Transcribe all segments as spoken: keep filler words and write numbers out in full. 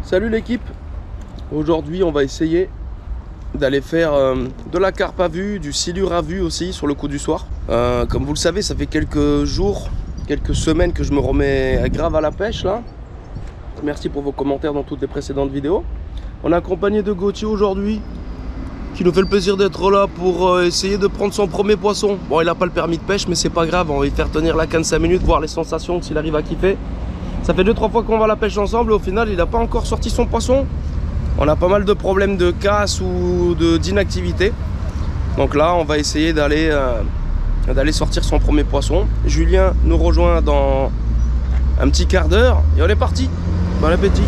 Salut l'équipe. Aujourd'hui on va essayer d'aller faire euh, de la carpe à vue, du silure à vue aussi sur le coup du soir. Euh, comme vous le savez, ça fait quelques jours, quelques semaines que je me remets grave à la pêche là. Merci pour vos commentaires dans toutes les précédentes vidéos. On est accompagné de Gauthier aujourd'hui, qui nous fait le plaisir d'être là pour euh, essayer de prendre son premier poisson. Bon, il n'a pas le permis de pêche, mais c'est pas grave, on va lui faire tenir la canne cinq minutes, voir les sensations, s'il arrive à kiffer. Ça fait deux trois fois qu'on va à la pêche ensemble et au final il n'a pas encore sorti son poisson. On a pas mal de problèmes de casse ou d'inactivité. Donc là on va essayer d'aller euh, d'aller sortir son premier poisson. Julien nous rejoint dans un petit quart d'heure et on est parti. Bon appétit.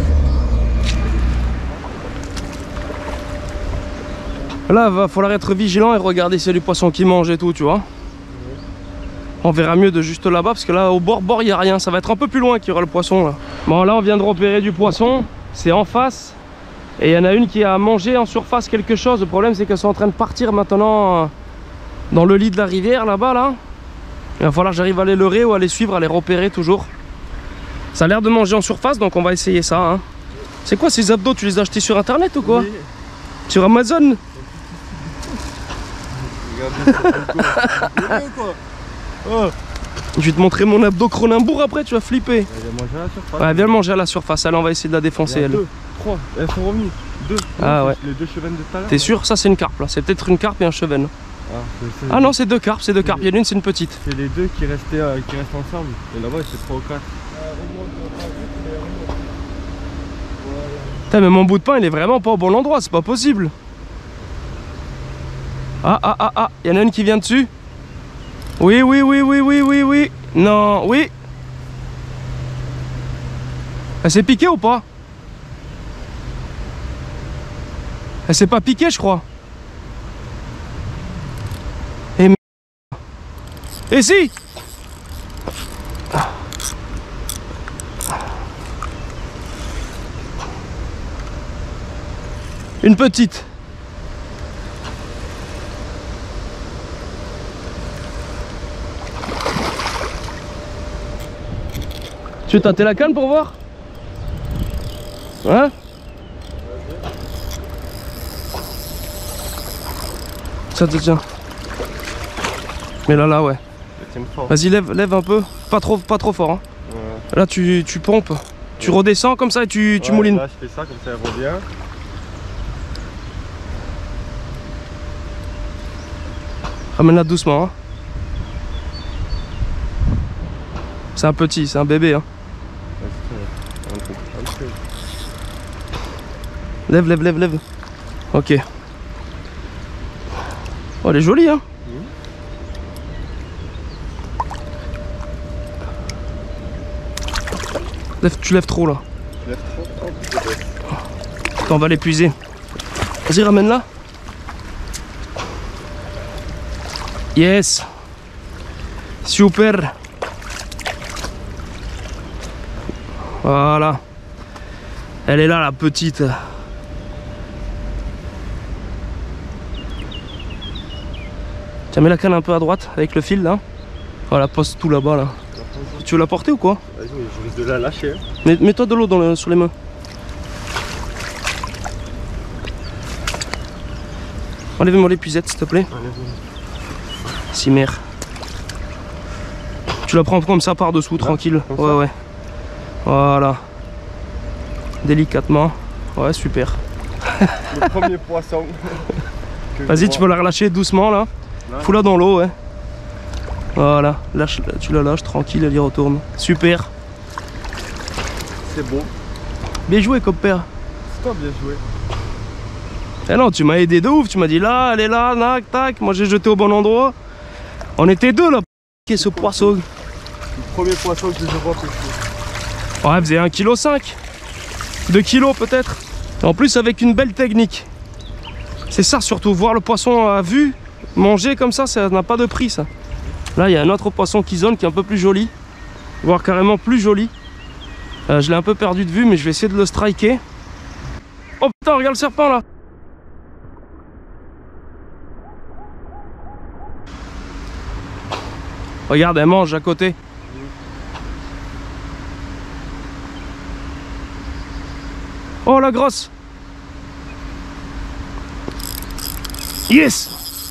Là il va falloir être vigilant et regarder s'il y a du poisson qui mange et tout, tu vois. On verra mieux de juste là-bas parce que là au bord bord il n'y a rien, ça va être un peu plus loin qu'il y aura le poisson là. Bon là on vient de repérer du poisson, c'est en face et il y en a une qui a mangé en surface quelque chose. Le problème c'est qu'elles sont en train de partir maintenant euh, dans le lit de la rivière là-bas là. Il va falloir que j'arrive à les leurrer ou à les suivre, à les repérer toujours. Ça a l'air de manger en surface donc on va essayer ça hein. C'est quoi ces abdos, tu les as achetés sur internet ou quoi? Oui. Sur Amazon? Regardez, oh. Je vais te montrer mon abdo Cronenbourg après, tu vas flipper. Elle vient manger à la surface. Ouais, elle vient manger à la surface. Allez, on va essayer de la défoncer. Elle. Deux, trois, elles sont remises. Deux. Ah ouais. Les deux chevennes de tout à l'heure. T'es sûr? Ça, c'est une carpe là. C'est peut-être une carpe et un chevenne. Ah, ah non, c'est deux carpes. C'est deux carpes. Il y en a une, c'est une petite. C'est les deux qui restaient, euh, qui restent ensemble. Et là-bas, c'est trois ou quatre. Putain, mais mon bout de pain, il est vraiment pas au bon endroit. C'est pas possible. Ah, ah, ah, ah. Il y en a une qui vient dessus. Oui, oui, oui, oui, oui, oui, oui. Non, oui. Elle s'est piquée ou pas? Elle s'est pas piquée, je crois. Et merde. Et si. Une petite. Tu veux tâter la canne pour voir? Hein? Tiens, tiens, tiens. Mais là, là, ouais. Vas-y, lève, lève un peu. Pas trop, pas trop fort. Hein. Ouais. Là, tu, tu pompes. Tu ouais. redescends comme ça et tu, tu ouais, moulines. Là, je fais ça, comme ça, elle revient. Ramène-la doucement. Hein. C'est un petit, c'est un bébé. Hein. Lève, lève, lève, lève. Ok. Oh, elle est jolie, hein. Mmh. Lève, tu lèves trop, là. Je lève trop. Oh, attends, on va l'épuiser. Vas-y, ramène-la. Yes. Super. Voilà. Elle est là, la petite. Tiens, mets la canne un peu à droite avec le fil là. Voilà, pose tout là-bas là. Tu veux la porter ou quoi? Vas-y, je risque de la lâcher. Mets, mets-toi de l'eau le, sur les mains. Enlève-moi l'épuisette s'il te plaît. Si mère. Tu la prends comme ça par dessous, là, tranquille. Ouais, ça. Ouais. Voilà. Délicatement. Ouais, super. Le premier poisson. Vas-y, tu peux la relâcher doucement là. Fous-la dans l'eau, ouais. Voilà, lâche, tu la lâches tranquille, elle y retourne. Super. C'est bon. Bien joué, copère. C'est toi bien joué. Eh non, tu m'as aidé de ouf. Tu m'as dit là, elle est là, tac, tac. Moi j'ai jeté au bon endroit. On était deux là. Qu'est-ce ce poisson? Le premier poisson que je vois pêcher. Ouais, elle faisait un virgule cinq kilos. deux kilos peut-être. En plus avec une belle technique. C'est ça surtout, voir le poisson à vue. Manger comme ça, ça n'a pas de prix ça. Là il y a un autre poisson qui zone qui est un peu plus joli. Voire carrément plus joli. euh, Je l'ai un peu perdu de vue mais je vais essayer de le striker. Oh putain, regarde le serpent là. Regarde, elle mange à côté. Oh la grosse. Yes.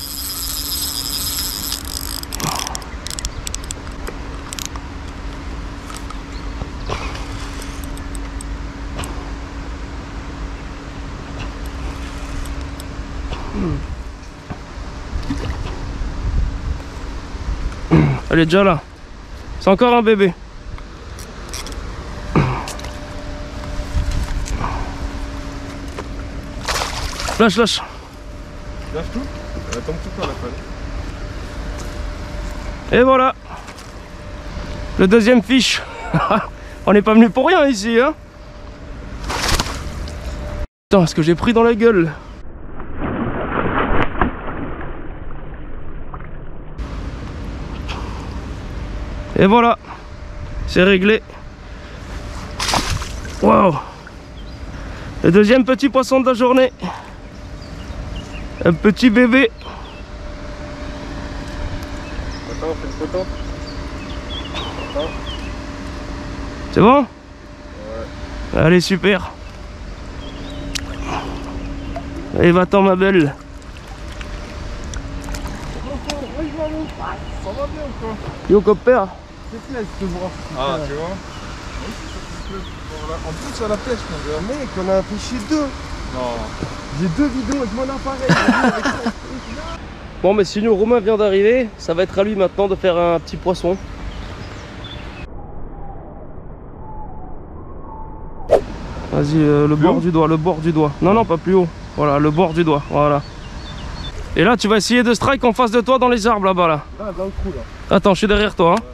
Elle est déjà là. C'est encore un bébé. Lâche, lâche. Lâche tout. Elle tombe tout à la fin. Et voilà. Le deuxième fiche. On n'est pas venu pour rien ici, hein. Putain, ce que j'ai pris dans la gueule. Et voilà. C'est réglé. Waouh. Le deuxième petit poisson de la journée. Un petit bébé. Attends, on fait une photo. Attends. C'est bon? Ouais. Allez, super. Allez, va-t'en ma belle. Ça va bien ou quoi? Yo copère. C'est plaisir de te voir. Ah, tu vois? En plus à la pêche, mon gars. Mec, on a affiché deux. Non. J'ai deux vidéos avec mon appareil. Bon, mais sinon Romain vient d'arriver, ça va être à lui maintenant de faire un petit poisson. Vas-y, euh, le bord du doigt, le bord du doigt. Non, non, pas plus haut. Voilà, le bord du doigt, voilà. Et là, tu vas essayer de strike en face de toi dans les arbres là-bas là. Là, dans le trou là. Attends, je suis derrière toi. Hein.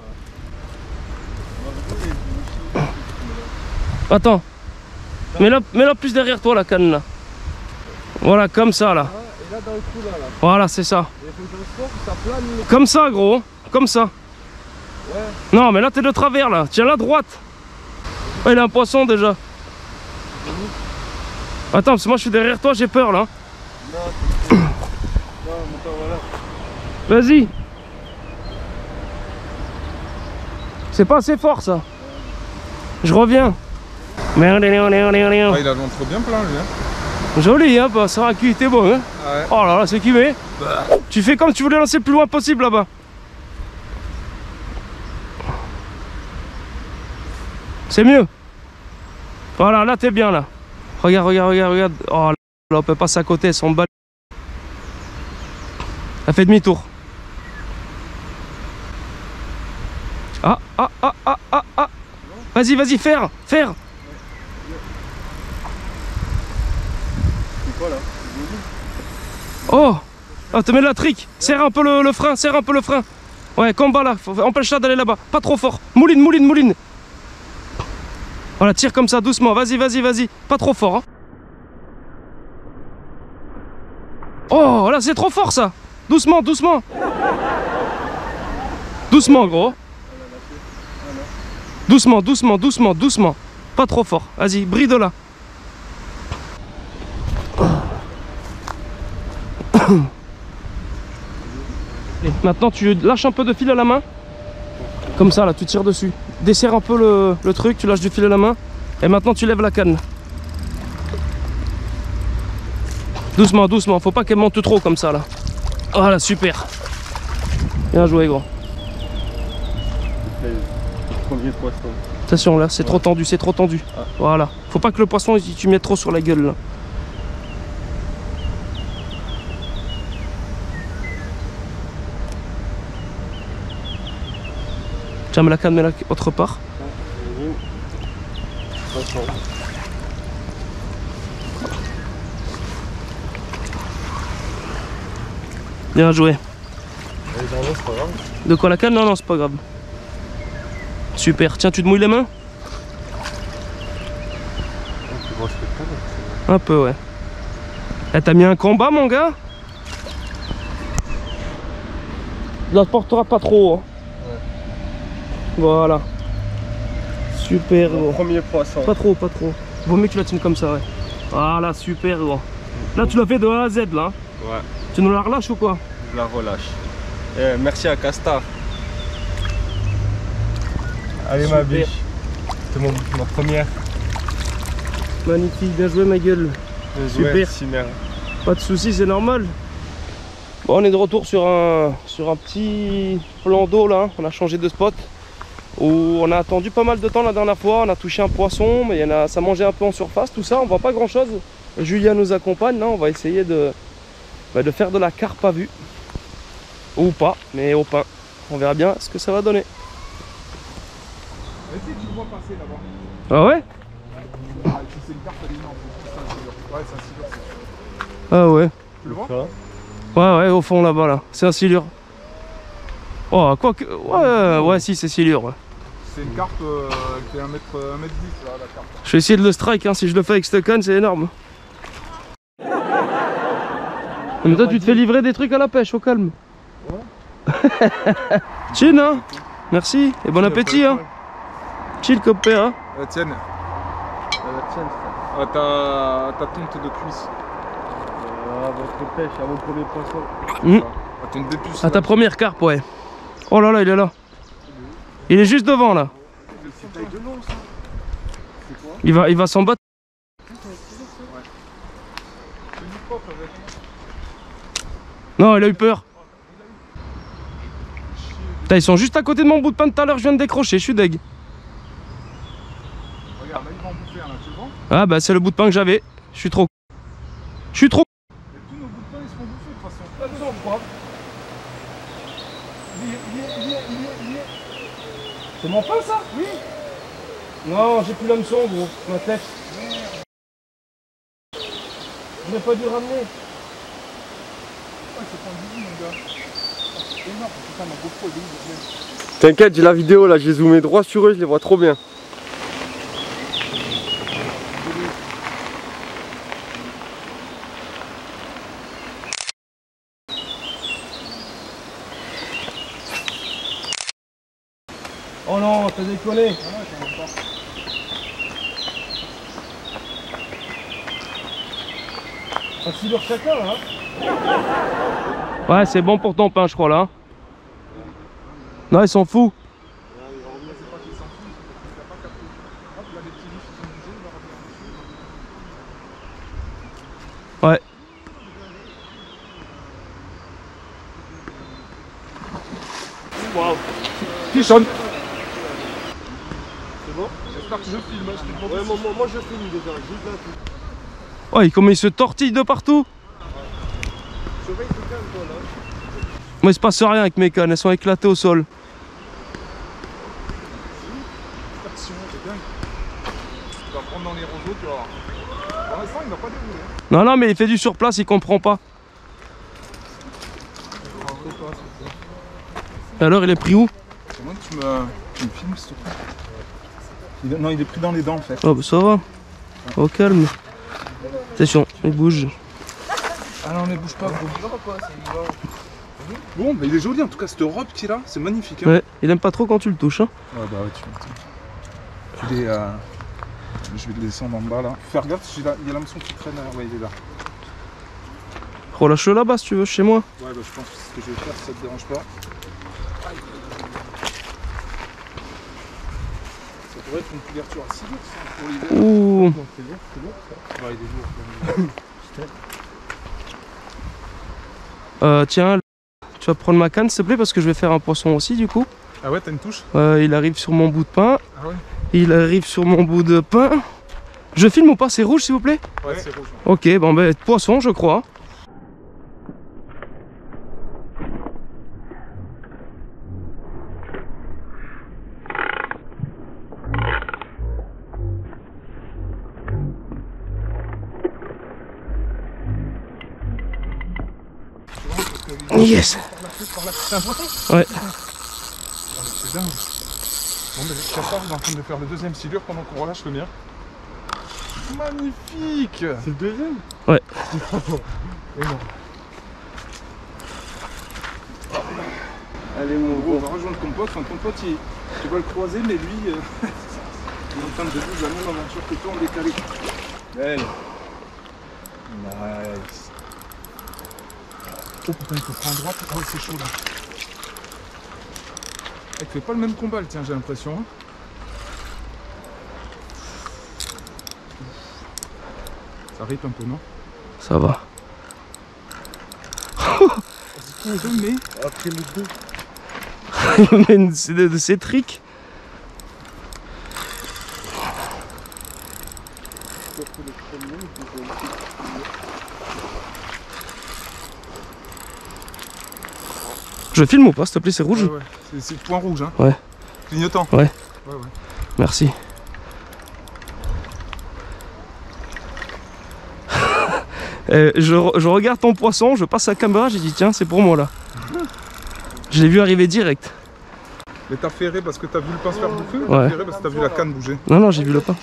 Attends. Mets-la mets-la plus derrière toi la canne là. Voilà, comme ça là. Et là, dans le trou là. là. Voilà, c'est ça. Il faut que je sorte, ça plane. Comme ça, gros. Comme ça. Ouais. Non, mais là, t'es de travers là. Tiens la droite. Oh, il a un poisson déjà. Attends, parce que moi je suis derrière toi, j'ai peur là. Non, non, mais attends, voilà. Vas-y. C'est pas assez fort ça. Je reviens. Merde, merde, merde, merde. Ah, il a le ventre bien plein lui. Hein. Joli, hein, bah, ça va cuire, t'es bon, hein. Ouais. Oh là là, c'est kiffé. Bah. Tu fais comme tu voulais lancer le plus loin possible là-bas. C'est mieux. Voilà, là t'es bien là. Regarde, regarde, regarde, regarde. Oh là, on peut passer à côté, elles sont balles. Elle fait demi-tour. Ah, ah, ah, ah, ah, ah. Vas-y, vas-y, faire, faire. C'est quoi là? Oh, oh, te mets de la trique. Serre un peu le, le frein, serre un peu le frein. Ouais, combat là, empêche-la d'aller là-bas. Pas trop fort. Mouline, mouline, mouline. Voilà, tire comme ça, doucement. Vas-y, vas-y, vas-y. Pas trop fort. Hein. Oh, là, c'est trop fort ça. Doucement, doucement. Doucement, gros. Doucement, doucement, doucement, doucement. Pas trop fort. Vas-y, bride là. Et maintenant, tu lâches un peu de fil à la main. Comme ça, là, tu tires dessus. Desserre un peu le, le truc, tu lâches du fil à la main. Et maintenant, tu lèves la canne. Doucement, doucement. Faut pas qu'elle monte trop comme ça, là. Voilà, super. Bien joué, gros. Premier poisson. Attention, là, c'est trop tendu, c'est trop tendu. Ah. Voilà. Faut pas que le poisson, tu mettes trop sur la gueule, là. Tiens, mets la canne, mets-la autre part. Bien joué. De quoi la canne? Non, non, c'est pas grave. Super. Tiens, tu te mouilles les mains? Un peu, ouais. Eh, t'as mis un combat, mon gars? Tu la portera pas trop. Hein. Voilà. Super gros. Premier poisson. Pas trop, pas trop. Vaut mieux que tu la tiennes comme ça, ouais. Voilà, super gros. Là, tu l'as fait de A à Z, là. Ouais. Tu nous la relâches ou quoi? Je la relâche. Eh, merci à Castar. Allez, super. Ma biche. C'est mon, ma première. Magnifique, bien joué ma gueule. Super. Super. Pas de soucis, c'est normal. Bon, on est de retour sur un, sur un petit plan d'eau là. On a changé de spot. Où on a attendu pas mal de temps la dernière fois. On a touché un poisson, mais il y en a, ça mangeait un peu en surface. Tout ça, on voit pas grand chose. Julien nous accompagne. Là, on va essayer de, bah, de faire de la carpe à vue. Ou pas, mais au pain. On verra bien ce que ça va donner. Vas-y, tu le vois passer là-bas. Ah ouais? Ah, c'est une carpe, elle est énorme. C'est un silure. Ouais, c'est un silure. Ah ouais. Tu le vois? Ouais, ouais, au fond là-bas, là. C'est un silure. Oh, quoi que. Ouais, ouais, si, c'est silure. Ouais. C'est une carpe euh, qui fait un mètre dix, là, la carpe. Je vais essayer de le strike, hein. Si je le fais avec cette canne, c'est énorme. Mais toi, tu te fais livrer des trucs à la pêche, au calme. Ouais. Chill, hein. Merci, et bon appétit, hein. Chill, copé, hein. La tienne. La tienne, frère. Ah, ta, ta tonte de cuisse. Ah, votre pêche, à mon premier poisson. Mmh. À ton dépuce. À ta première carpe, ouais. Oh là là, il est là. Il est juste devant, là. Il va, il va s'en battre. Non, il a eu peur. Putain, ils sont juste à côté de mon bout de pain de tout à l'heure, je viens de décrocher, je suis deg. Regarde, là, il va en bouffer un, là, tu le vois? Ah bah c'est le bout de pain que j'avais. Je suis trop. Je suis trop. Et tous nos bouts de pain, ils se font bouffer de toute façon. Là dedans, je crois. Il est, il est, il est, il est, il est. C'est mon pain ça? Oui. Non, j'ai plus l'hameçon gros, ma tête. On n'a pas dû ramener. Ouais, c'est pas un bisou, mon gars. C'est énorme, putain, ma GoPro, elle est où, même? T'inquiète, j'ai la vidéo là, j'ai zoomé droit sur eux, je les vois trop bien. Oh non, t'as déconné. Ah non, j'en ai pas. Un silure chacun là. Ouais, c'est bon pour ton pain, je crois là. Non, ils s'en foutent. Ouais. Waouh. Pichonne. C'est bon? J'espère que je filme, je te demande. Ouais, moi, moi, moi je filme déjà, juste là tout. Ouais, comment il se tortille de partout. Surveille ce calme toi là. Moi il se passe rien avec mes cannes, elles sont éclatées au sol. Action, c'est dingue. Tu vas prendre dans les roseaux, tu vas voir. Pour l'instant, il va pas dérouler. Non, non, mais il fait du surplace, il comprend pas. Et alors, il est pris où? C'est moi que tu me, tu me filmes, s'il te plaît. Il est- non, il est pris dans les dents en fait. Oh, bah ça va. Au calme. Attention, il bouge. Ah non, mais bouge pas, gros. Bon, bah il est joli en tout cas, cette robe qu'il a, c'est magnifique. Hein. Ouais, il aime pas trop quand tu le touches. Hein. Ouais, bah ouais, tu m'étonnes. Il est. Euh... Je vais le descendre en bas là. Fais gaffe, il y a l'hameçon qui traîne. Ouais, il est là. Relâche-le là-bas si tu veux, chez moi. Ouais, bah je pense que c'est ce que je vais faire si ça te dérange pas. Ça pourrait être une couverture à six lourd ça pour l'hiver. Ouh. C'est lourd, c'est lourd ça. Ouais, il est lourd. Euh, tiens, tu vas prendre ma canne s'il te plaît parce que je vais faire un poisson aussi du coup. Ah ouais, t'as une touche? Euh, il arrive sur mon bout de pain. Ah ouais? Il arrive sur mon bout de pain. Je filme ou pas? C'est rouge s'il vous plaît? Ouais, c'est rouge. Ok, bon ben poisson je crois. Yes. C'est un poisson? Ouais. Oh, c'est dingue. Bon, bah, Caspar il est en train de faire le deuxième silure pendant qu'on relâche le mien. Magnifique! C'est le deuxième? Ouais. Énorme. Allez mon Gros, gros. on va rejoindre ton pote. Enfin, ton pote, il... tu vas le croiser, mais lui, euh... il est en train de vivre la même aventure que toi en décalé. Belle. Nice. Oh putain, il faut prendre à droite. Oh, c'est chaud là. Il fait pas le même combat, le tien, j'ai l'impression. Hein. Ça rip un peu, non? Ça va. Mais Après le deux. C'est de, de ces tricks. Je filme ou pas, s'il te plaît, c'est rouge? Ouais, ouais. C'est le point rouge, hein? Ouais. Clignotant? Ouais. Ouais, ouais. Merci. euh, je, je regarde ton poisson, je passe la caméra, j'ai dit tiens, c'est pour moi là. Je l'ai vu arriver direct. Mais t'as ferré parce que t'as vu le pain se faire bouffer ou Ouais. t'as ferré parce que t'as vu la canne bouger? Non, non, j'ai vu le pain.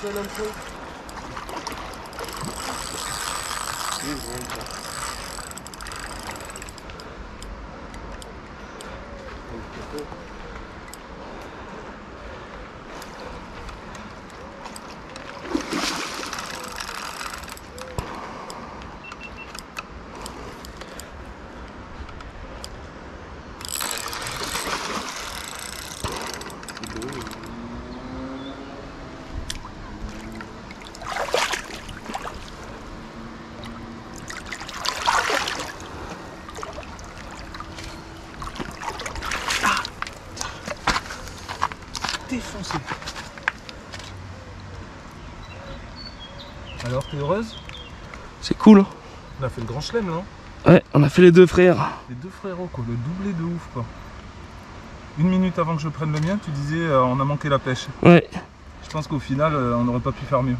Défoncé. Alors, t'es heureuse? C'est cool, hein? On a fait le grand chelem, non? Ouais, on a fait les deux frères. Les deux frérots, quoi, le doublé de ouf, quoi. Une minute avant que je prenne le mien, tu disais euh, on a manqué la pêche. Ouais. Je pense qu'au final, euh, on n'aurait pas pu faire mieux.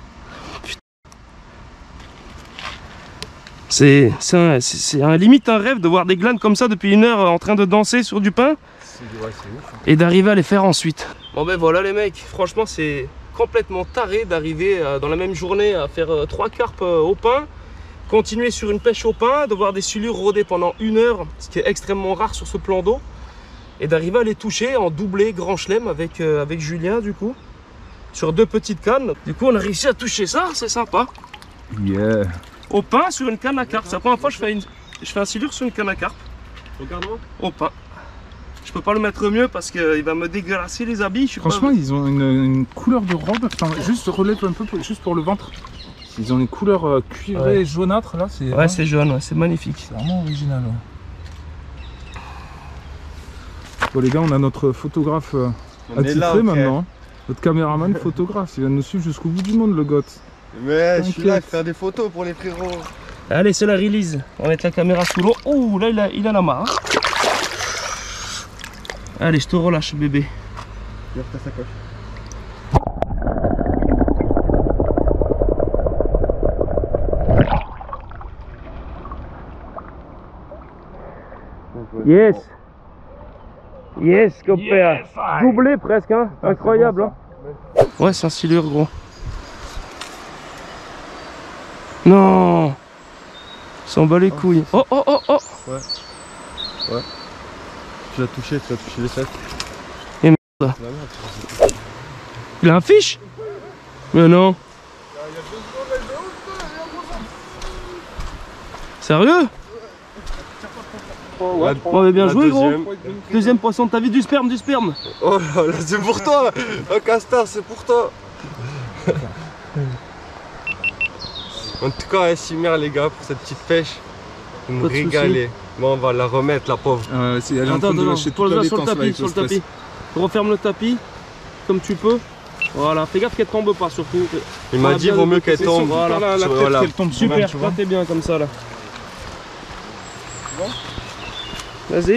C'est un, c'est un limite un rêve de voir des glanes comme ça depuis une heure en train de danser sur du pain. C'est ouais, ouf. Hein. Et d'arriver à les faire ensuite. Bon ben voilà les mecs, franchement c'est complètement taré d'arriver euh, dans la même journée à faire euh, trois carpes euh, au pain, continuer sur une pêche au pain, de voir des silures rôder pendant une heure, ce qui est extrêmement rare sur ce plan d'eau, et d'arriver à les toucher en doublé grand chelem avec, euh, avec Julien du coup, sur deux petites cannes. Du coup on a réussi à toucher ça, c'est sympa. Yeah. Au pain sur une canne à carpe, c'est la première fois que je fais, une, je fais un silure sur une canne à carpe. Regarde-moi. Au pain. Je peux pas le mettre mieux parce qu'il va me dégueulasser les habits. Je suis Franchement, pas... ils ont une, une couleur de robe. Attends, juste relève un peu, juste pour le ventre. Ils ont une couleur euh, cuivrée Ouais. jaunâtre là. C'est Ouais, c'est jaune, ouais, c'est magnifique. c'est vraiment original. Ouais. Bon les gars, on a notre photographe euh, On est là, attitré ok. maintenant. Hein. Notre caméraman photographe, il va nous suivre jusqu'au bout du monde le goth. Mais je suis là à T'inquiète. faire des photos pour les frérots. Allez, c'est la release. On va mettre la caméra sous l'eau. Ouh, là, il a, il a la marre. Allez, je te relâche, bébé. Regarde ta sacoche. Yes. Yes, compère. Doublé presque, hein. Incroyable, hein. Ouais, c'est un silure, gros. Non. S'en bat les couilles. Oh, oh, oh, oh. Tu l'as touché, tu as touché les fesses. Et merde. La merde. Il a un fiche? Mais non. Sérieux? Ouais, Bon, mais bien la joué, gros. deuxième. Deuxième poisson de ta vie, du sperme, du sperme. Oh là là, c'est pour toi. Un castor, c'est pour toi. En tout cas, merci mère les gars pour cette petite pêche. Vous me Pas de soucis. régalez. Bon, on va la remettre la pauvre. Euh, c'est- elle est en Attends, train de attends, lâcher pose-la toute la sur le dépense là tapis, avec sur le le stress. tapis. Referme le tapis comme tu peux. Voilà, fais gaffe qu'elle tombe pas surtout. Il m'a Ah, dit bien, vaut mieux qu'elle C'est tombe. surtout Voilà. par la, la Sur- tête voilà. qu'elle tombe Super, souvent, tu vois. toi t'es bien comme ça là. Vas-y.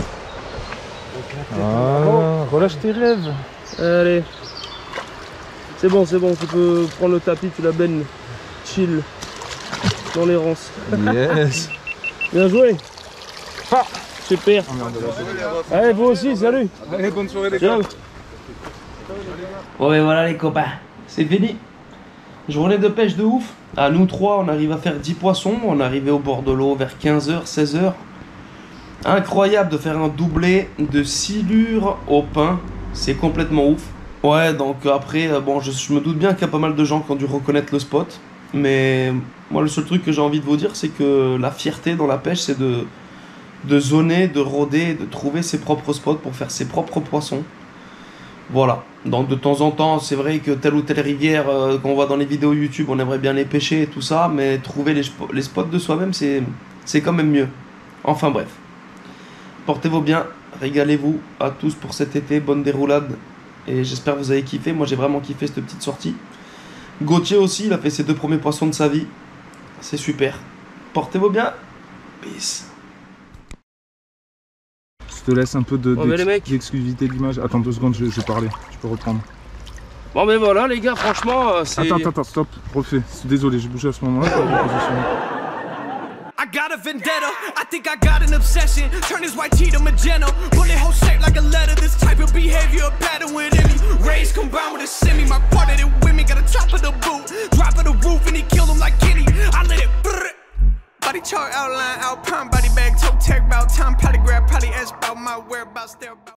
Ah, relâche tes rêves. Allez. C'est bon, c'est bon, tu peux prendre le tapis, tu la baignes. Chill. Dans les ronces. Yes. Bien joué. Ah, super. Allez, vous aussi, salut. Allez, bonne soirée les gars. Ciao. Bon et voilà les copains, c'est fini. Journée de pêche de ouf. À nous trois, on arrive à faire dix poissons. On est arrivé au bord de l'eau vers quinze heures, seize heures. Incroyable de faire un doublé de silure au pain. C'est complètement ouf. Ouais, donc après, euh, bon, je, je me doute bien qu'il y a pas mal de gens qui ont dû reconnaître le spot. Mais moi, le seul truc que j'ai envie de vous dire, c'est que la fierté dans la pêche, c'est de, de zoner, de rôder, de trouver ses propres spots pour faire ses propres poissons. Voilà, donc de temps en temps, c'est vrai que telle ou telle rivière euh, qu'on voit dans les vidéos YouTube, on aimerait bien les pêcher et tout ça, mais trouver les, les spots de soi-même, c'est c'est quand même mieux. Enfin bref, portez-vous bien, régalez-vous à tous pour cet été, bonne déroulade, et j'espère que vous avez kiffé. Moi j'ai vraiment kiffé cette petite sortie. Gauthier aussi, il a fait ses deux premiers poissons de sa vie, c'est super. Portez-vous bien, peace. Je te laisse un peu de, Bon, mais les mecs. d'exclusivité d'image. Attends deux secondes, je, je vais parler. Tu peux reprendre. Bon mais voilà les gars, franchement, euh, c'est... Attends, attends, attends, stop, refais. Désolé, j'ai bougé à ce moment-là. I got a vendetta, I think I got an obsession. Turn this white tee to magenta. Bullet hole shaped like a letter. This type of behavior, a pattern within me. Rays combined with a semi. My part of the women got a top of the boot. Drop of the roof and he killed him like Kenny. I let it brrr. Body chart outline, alpine, body bag, toe tag, about time, polygraph, probably ask about my whereabouts there.